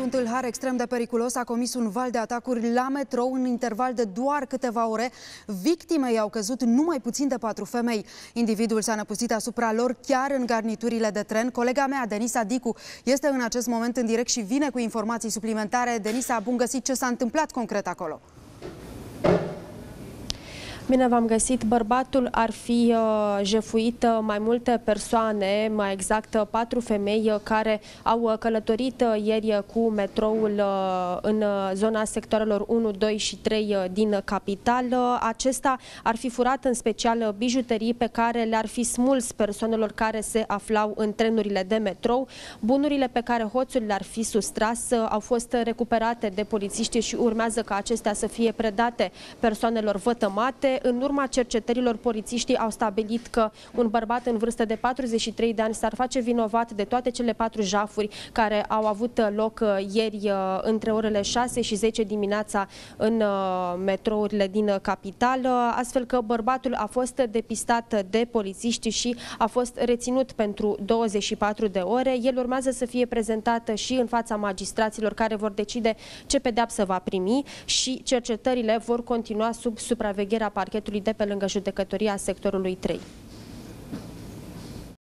un tâlhar extrem de periculos a comis un val de atacuri la metrou în interval de doar câteva ore. Victimei au căzut numai puțin de 4 femei. Individul s-a năpustit asupra lor chiar în garniturile de tren. Colega mea, Denisa Dicu, este în acest moment în direct și vine cu informații suplimentare. Denisa, bun găsit! Ce s-a întâmplat concret acolo? Bine v-am găsit. Bărbatul ar fi jefuit mai multe persoane, mai exact 4 femei care au călătorit ieri cu metroul în zona sectoarelor 1, 2 și 3 din capitală. Acesta ar fi furat în special bijuterii pe care le-ar fi smuls persoanelor care se aflau în trenurile de metrou. Bunurile pe care hoțul le-ar fi sustras au fost recuperate de polițiști și urmează ca acestea să fie predate persoanelor vătămate. În urma cercetărilor, polițiștii au stabilit că un bărbat în vârstă de 43 de ani s-ar face vinovat de toate cele 4 jafuri care au avut loc ieri între orele 6 și 10 dimineața în metrourile din capitală, astfel că bărbatul a fost depistat de polițiști și a fost reținut pentru 24 de ore. El urmează să fie prezentat și în fața magistraților care vor decide ce pedeapsă va primi și cercetările vor continua sub supravegherea parchetului de pe lângă judecătoria sectorului 3.